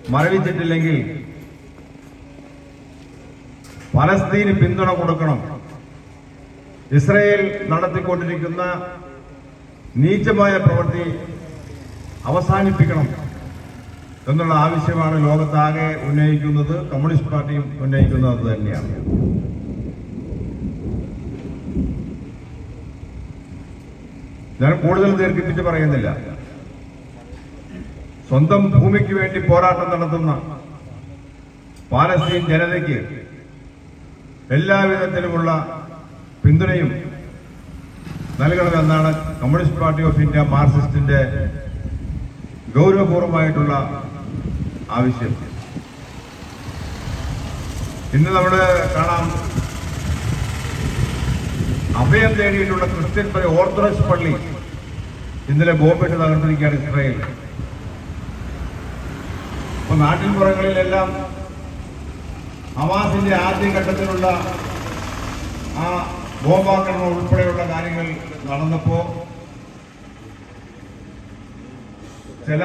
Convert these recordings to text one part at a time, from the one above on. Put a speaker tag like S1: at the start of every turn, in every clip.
S1: മരവിച്ചിട്ടില്ലെങ്കിൽ പലസ്തീന് പിന്തുണ കൊടുക്കണം. ഇസ്രായേൽ നടത്തിക്കൊണ്ടിരിക്കുന്ന നീചമായ പ്രവൃത്തി അവസാനിപ്പിക്കണം എന്നുള്ള ആവശ്യമാണ് ലോകത്താകെ ഉന്നയിക്കുന്നത്. കമ്മ്യൂണിസ്റ്റ് പാർട്ടിയും ഉന്നയിക്കുന്നത് അത് തന്നെയാണ്. ഞാൻ കൂടുതൽ ദീർഘിപ്പിച്ച് പറയുന്നില്ല. സ്വന്തം ഭൂമിക്ക് വേണ്ടി പോരാട്ടം നടത്തുന്ന പാലസ്തീൻ ജനതയ്ക്ക് എല്ലാവിധത്തിലുമുള്ള പിന്തുണയും നൽകണമെന്നാണ് കമ്മ്യൂണിസ്റ്റ് പാർട്ടി ഓഫ് ഇന്ത്യ മാർക്സിസ്റ്റിന്റെ ഗൗരവപൂർവമായിട്ടുള്ള ആവശ്യം. ഇന്ന് നമ്മൾ കാണാം, അഭയം തേടിയിട്ടുള്ള ക്രിസ്ത്യൻ ഓർത്തഡോക്സ് പള്ളി ഇന്നലെ ബോംബിട്ട് തകർത്തിരിക്കുകയാണ് ഇസ്രായേൽ. അപ്പൊ നാട്ടിൻപുറങ്ങളിലെല്ലാം ഹമാസിന്റെ ആദ്യഘട്ടത്തിലുള്ള ആ ബോംബാക്രമണം ഉൾപ്പെടെയുള്ള കാര്യങ്ങൾ നടന്നപ്പോ ചില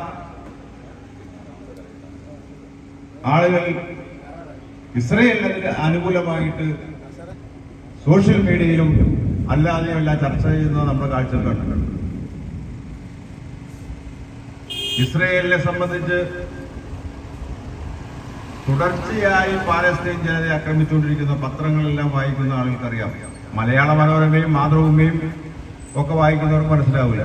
S1: ആളുകൾ ഇസ്രായേലിന് അനുകൂലമായിട്ട് സോഷ്യൽ മീഡിയയിലും അല്ലാതെയും എല്ലാം ചർച്ച ചെയ്യുന്നത് നമ്മുടെ കാഴ്ചയിൽ കണ്ടിട്ടുണ്ട്. ഇസ്രായേലിനെ സംബന്ധിച്ച് തുടർച്ചയായി പാലസ്തീൻ ജനതയെ ആക്രമിച്ചുകൊണ്ടിരിക്കുന്ന പത്രങ്ങളെല്ലാം വായിക്കുന്ന ആളുകൾക്കറിയാം. മലയാള മനോരമയും മാതൃഭൂമിയും ഒക്കെ വായിക്കുന്നവർക്ക് മനസ്സിലാവില്ല.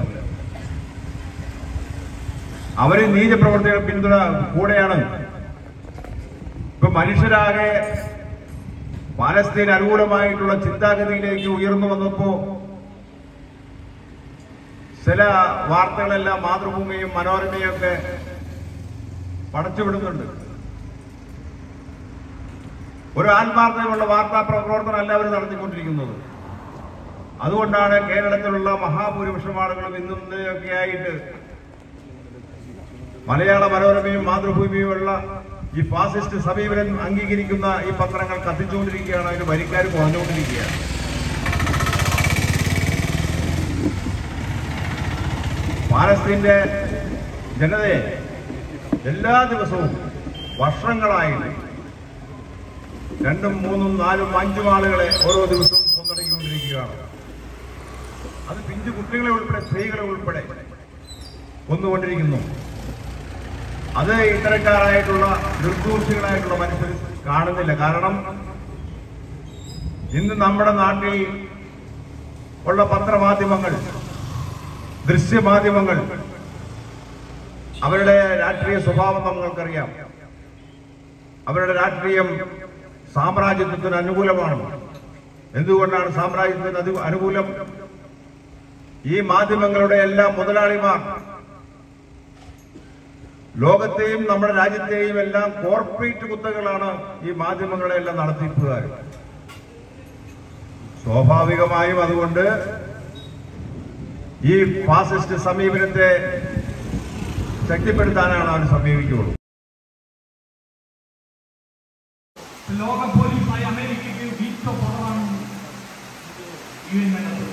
S1: അവര് നീചപ്രവർത്തികൾ പിന്തുണ കൂടെയാണ്. ഇപ്പൊ മനുഷ്യരാകെ പാലസ്തീൻ അനുകൂലമായിട്ടുള്ള ചിന്താഗതിയിലേക്ക് ഉയർന്നു വന്നപ്പോ ചില വാർത്തകളെല്ലാം മാതൃഭൂമിയും മനോരമയും ഒക്കെ പടച്ചുവിടുന്നുണ്ട്. ഒരു ആത്മാർത്ഥതയുള്ള വാർത്താ പ്രവർത്തനമല്ല അവർ നടത്തിക്കൊണ്ടിരിക്കുന്നത്. അതുകൊണ്ടാണ് കേരളത്തിലുള്ള മഹാഭൂരിപക്ഷം ആളുകളും ഇന്നും ഇന്നലെയൊക്കെ ആയിട്ട് മലയാള മനോരമയും മാതൃഭൂമിയുമുള്ള ഈ ഫാസിസ്റ്റ് സമീപനം അംഗീകരിക്കുന്ന ഈ പത്രങ്ങൾ കത്തിച്ചുകൊണ്ടിരിക്കുകയാണ്. അതിന് വരിക്കാർ കുറഞ്ഞുകൊണ്ടിരിക്കുകയാണ്. പാലസ്തീന്റെ ജനതയെ എല്ലാ ദിവസവും വർഷങ്ങളായിട്ട് 2, 3, 4, 5 ആളുകളെ ഓരോ ദിവസവും കൊന്നൊടുക്കിക്കൊണ്ടിരിക്കുകയാണ്. അത് പിഞ്ചു കുട്ടികളെ ഉൾപ്പെടെ സ്ത്രീകളെ ഉൾപ്പെടെ കൊന്നുകൊണ്ടിരിക്കുന്നു. അത് ഇത്തരക്കാരായിട്ടുള്ള നിർദോഷികളായിട്ടുള്ള മനുഷ്യർ കാണുന്നില്ല. കാരണം ഇന്ന് നമ്മുടെ നാട്ടിൽ ഉള്ള പത്രമാധ്യമങ്ങൾ, ദൃശ്യമാധ്യമങ്ങൾ, അവരുടെ രാഷ്ട്രീയ സ്വഭാവം നമ്മൾക്കറിയാം. അവരുടെ രാഷ്ട്രീയം സാമ്രാജ്യത്വത്തിന് അനുകൂലമാണ്. എന്തുകൊണ്ടാണ് സാമ്രാജ്യത്തിന് അനുകൂലം? ഈ മാധ്യമങ്ങളുടെ എല്ലാ മുതലാളിമാർ ലോകത്തെയും നമ്മുടെ രാജ്യത്തെയും എല്ലാം കോർപ്പറേറ്റ് കുത്തകളാണ് ഈ മാധ്യമങ്ങളെല്ലാം നടത്തിപ്പുകാർ. സ്വാഭാവികമായും അതുകൊണ്ട് ഈ ഫാസിസ്റ്റ് സമീപനത്തെ ശക്തിപ്പെടുത്താനാണ് അവർ സമീപിക്കുകയുള്ളൂ.
S2: ലോക പോലീസായ അമേരിക്കയ്ക്ക് വീറ്റോ പവറാണ് UN.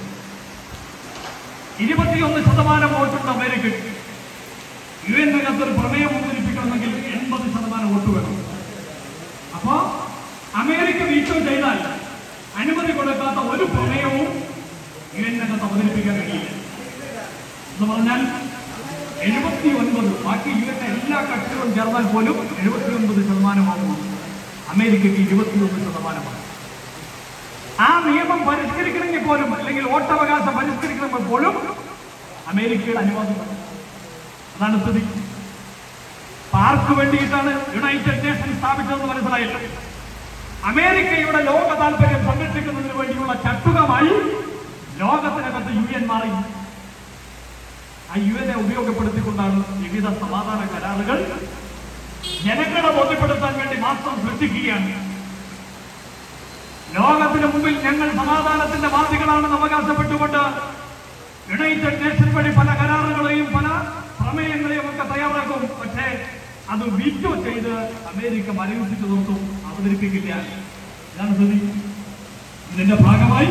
S2: 21% വോട്ടുണ്ട് അമേരിക്കയ്ക്ക്. UN-നകത്ത് ഒരു പ്രമേയം അവതരിപ്പിക്കണമെങ്കിൽ 80% വോട്ട് വേണം. അപ്പോ അമേരിക്ക വീറ്റോ ചെയ്താൽ അനുമതി കൊടുക്കാത്ത ഒരു പ്രമേയവും UN-നകത്ത് അവതരിപ്പിക്കാൻ കഴിയില്ല. എന്ന് പറഞ്ഞാൽ 79, ബാക്കി UN എല്ലാ കക്ഷികളും ചേർന്നാൽ പോലും 79% അമേരിക്കയ്ക്ക് 21%. ആ നിയമം പരിഷ്കരിക്കണമെങ്കിൽ പോലും, അല്ലെങ്കിൽ വോട്ടവകാശം പരിഷ്കരിക്കണമെങ്കിൽ പോലും അമേരിക്കയുടെ അനുവാദം വേണം. അതാണ് സ്ഥിതി. ആർക്ക് വേണ്ടിയിട്ടാണ് യുണൈറ്റഡ് നേഷൻ സ്ഥാപിച്ചതെന്ന് മനസ്സിലായില്ല. അമേരിക്കയുടെ ലോക താല്പര്യം സംരക്ഷിക്കുന്നതിന് വേണ്ടിയുള്ള ചട്ടുകമായി ലോകത്തിനകത്ത് UN മാറി. ആ UN ഉപയോഗപ്പെടുത്തിക്കൊണ്ടാണ് വിവിധ സമാധാന കരാറുകൾ ജനങ്ങളെ ബോധ്യപ്പെടുത്താൻ വേണ്ടി മാത്രം സൃഷ്ടിക്കുകയാണ്. ലോകത്തിന് മുമ്പിൽ ഞങ്ങൾ സമാധാനത്തിന്റെ വാദികളാണെന്ന് അവകാശപ്പെട്ടുകൊണ്ട് യുണൈറ്റഡ് നേഷൻ വഴി പല കരാറുകളെയും പല പ്രമേയങ്ങളെയും ഒക്കെ തയ്യാറാക്കും. പക്ഷേ അത് വീറ്റോ ചെയ്ത് അമേരിക്ക മരവിപ്പിച്ചു നിർത്തും, അവതരിപ്പിക്കില്ല. ഇതാണ് സ്ഥിതി. ഇതിന്റെ ഭാഗമായി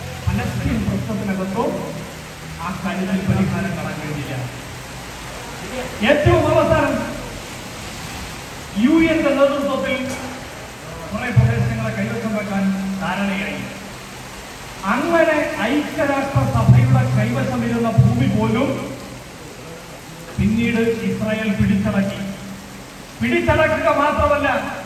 S2: പലസ്തീൻ പ്രശ്നത്തിനകത്തോ ആ കാര്യത്തിൽ പരിഹാരം കാണാൻ കഴിഞ്ഞില്ല. ഏറ്റവും അവസാനം UN നേതൃത്വത്തിൽ കുറെ പ്രദേശങ്ങളെ കൈവശം വെക്കാൻ ധാരണയായി. അങ്ങനെ ഐക്യരാഷ്ട്രസഭയുടെ കൈവശമിരുന്ന ഭൂമി പോലും പിന്നീട് ഇസ്രായേൽ പിടിച്ചടക്കുക മാത്രമല്ല